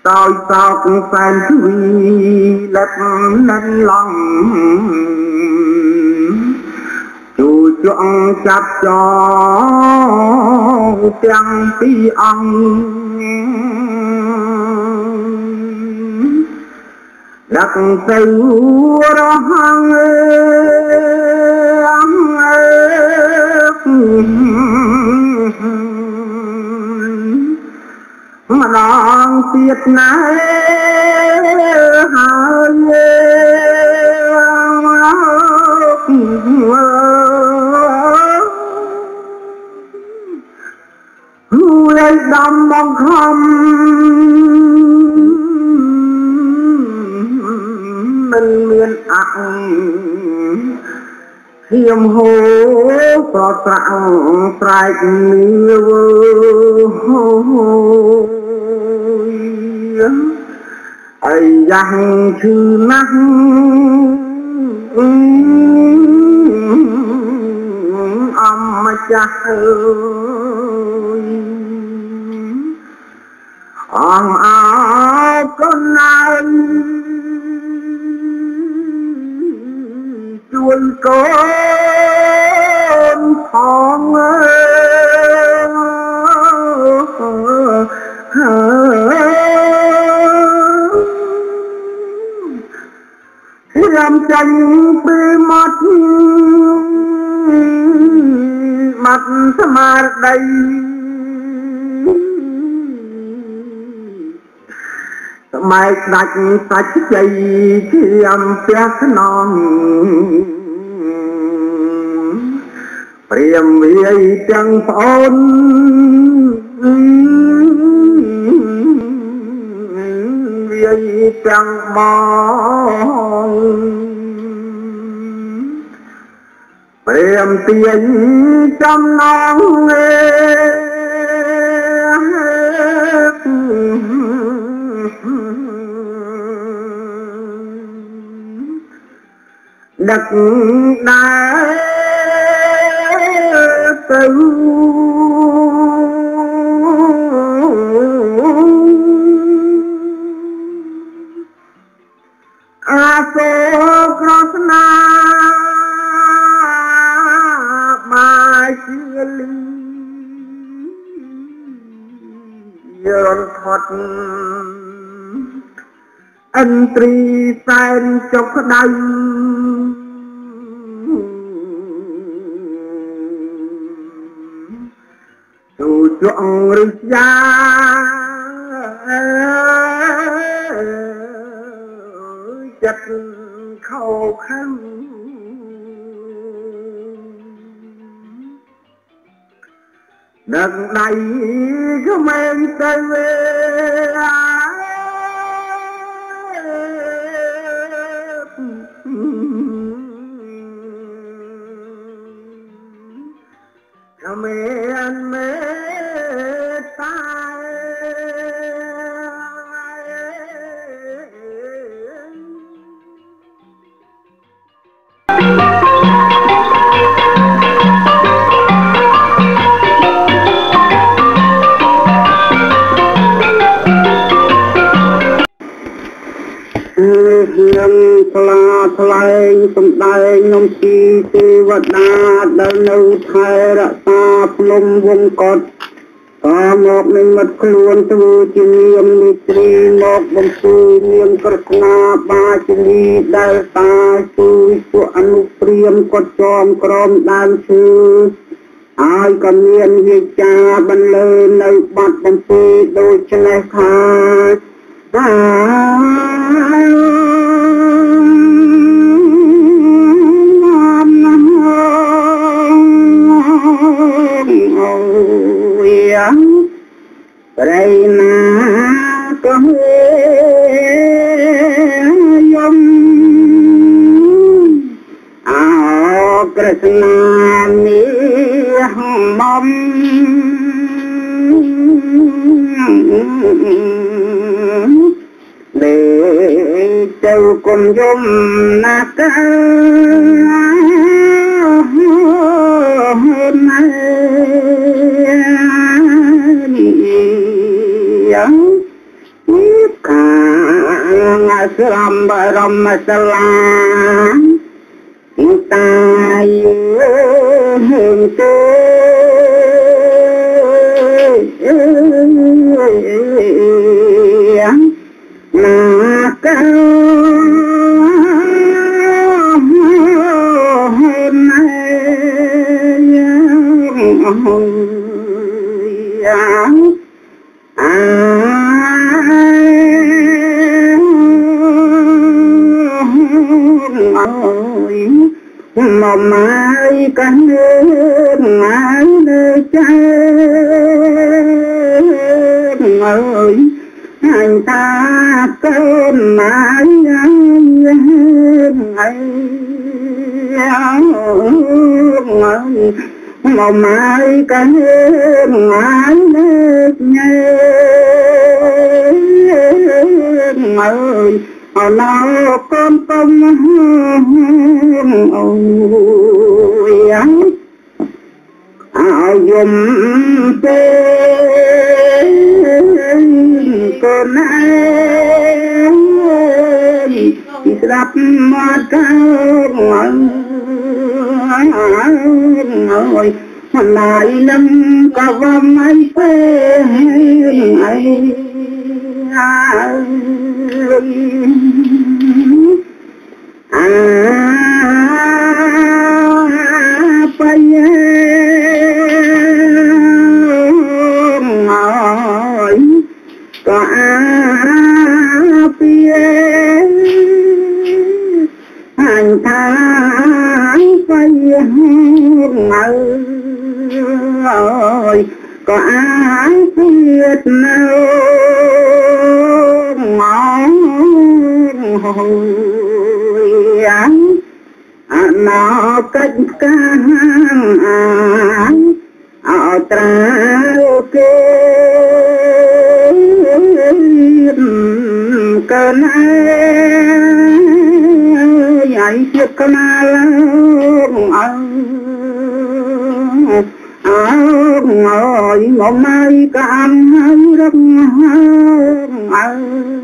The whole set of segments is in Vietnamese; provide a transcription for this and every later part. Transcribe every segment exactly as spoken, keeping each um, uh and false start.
tôi sao cũng phải vì lật lên lòng chủ chọn chặt cho tiếng tí ông đặc sự đó hăng mà đang tiết này hai người đâm mong không mình miền ác hiểm hồ có sẵn sạch nhiều ấy dàng chư nắng âm chắc ơi ông áo con anh chuồn con phong làm tranh bê mắt mặt mà đầy mai đặt sạch dây khi âm phép non priêm vì chẳng phôn vì chẳng mong priêm tiền trăm non đất đá tư a số krasna mà chia ly yon thoát ân tri sen chốc đau chủ chọn rực ra chất khâu khăn đất đầy có men tay về men mê tai hiền pla play sum dai nhom chi te vật đa đơn nâu thay ra ta plum vung cột ta một mình mất luôn tu chi niệm ni tri một bông tu niệm krishna ba chi ni đại ta tu su anu priam cột chom krom đan sư ai còn niệm vi cha ban lơ nơi bát bông tu đôi chân này khai đây na có yom ao krishna ni mom để châu con yom na ca hôm nay young ngã sâm bà râm mà sa la ta hương tư mà cao hôm nay mà mai cánh đêm mãi nơi chân ơi anh ta cơn mãi ơi mà mai cánh đêm mãi nơi chân ơi nó con tâm ôi áo dùm tên con ai đắp mặt cao ơi lại lâm cả vòng ấy tên ấy à phải ngồi có phía anh ta phải ngồi có ai biết nào hồi án nó cách càng án ở trao kê cơn ai ấy chiếc cơn ai ngồi một mai cảm hay rất ơi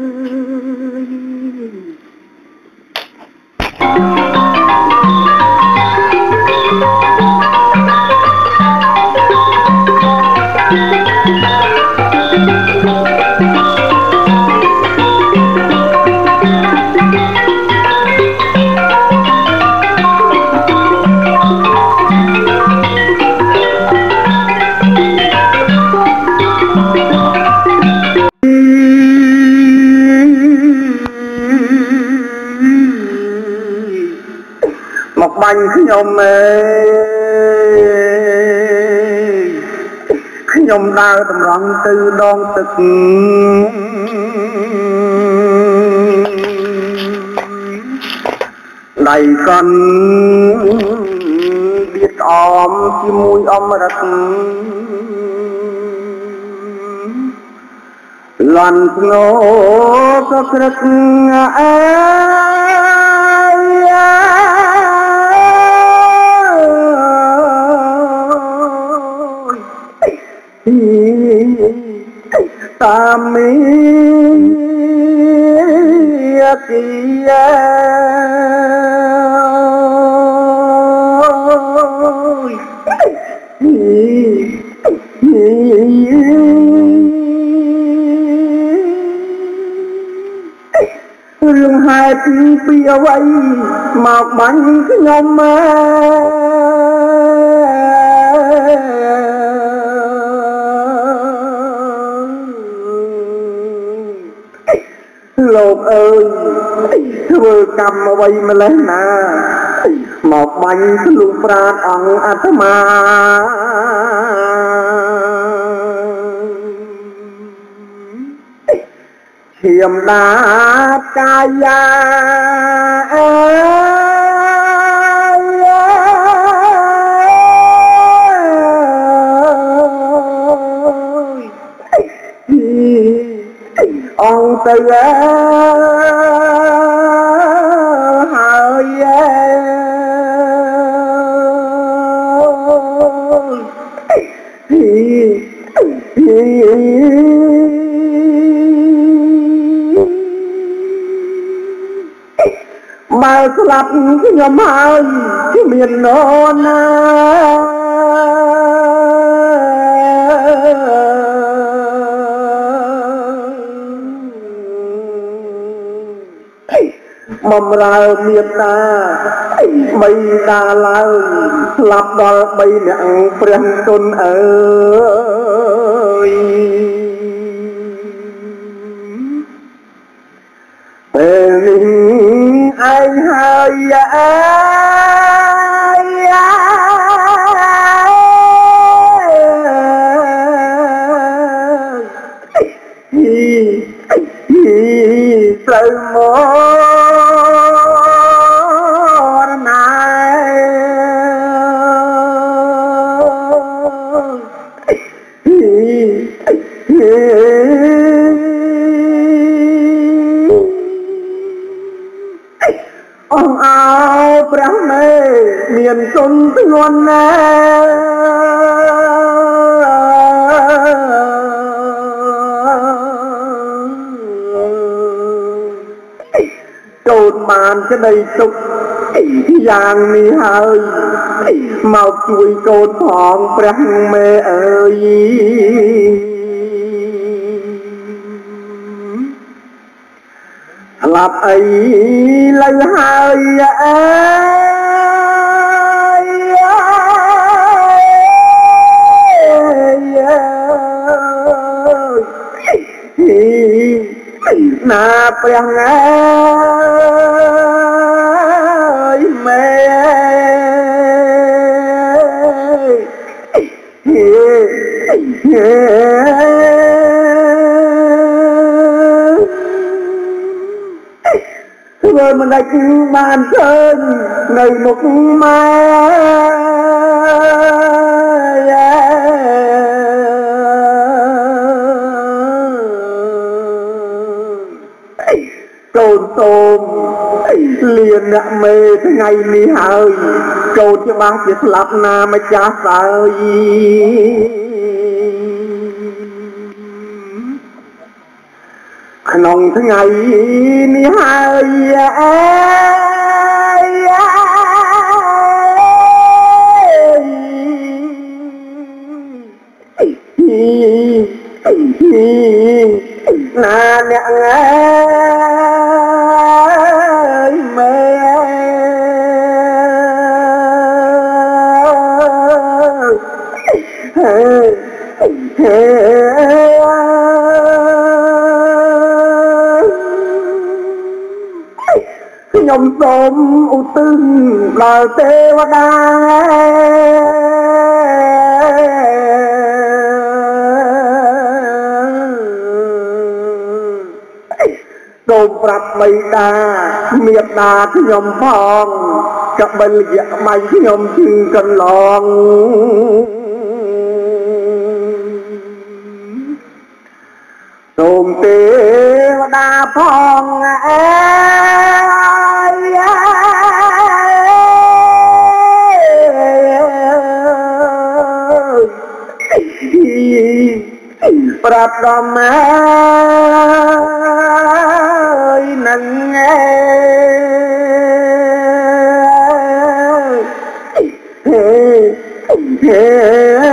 bánh nhom nhom đau tầm răng từ đón tực đầy con biết om chi mùi om đất loan ngô có cực ta mi kia rừng hai tiếng bia vây mọc bánh cái nhom lột ơi vừa cầm mà bay mà lên nè một bánh cái lục prat ông atma hiểm đá kaya ông từ hơi បើស្លាប់ខ្ញុំហើយគ្មាននរណាបំរើមានតាបីតាឡើងស្លាប់ដល់បីអ្នកព្រះគុណអើយពេលនេះឯងហើយអើយត្រូវមកណាអង្គអើព្រះមេមានគុណធ្ងន់ណាកូនបានក្តីទុកយ៉ាងនេះហើយមកជួយកូនផងព្រះមេអើយស្លាប់អីលើហើយអើយណាព្រះអើយមេធ្វើមិនដាច់បានឃើញនៅមុខម៉ែកូនសូមលៀនអ្នកមេថ្ងៃនេះហើយកូនច្បាស់ជាស្លាប់ណាម្ចាស់សើយក្នុងថ្ងៃនេះហើយអើយណាអ្នកអើយមេខ្ញុំសូមឧទ្ទិសដល់ទេវតាសូមប្រាប់បិតាមេតាខ្ញុំផងកបិលយៈបៃខ្ញុំជឿកន្លងសូមទេវតាផងអើយប្រាប់ដល់ម៉ែនឹងហេ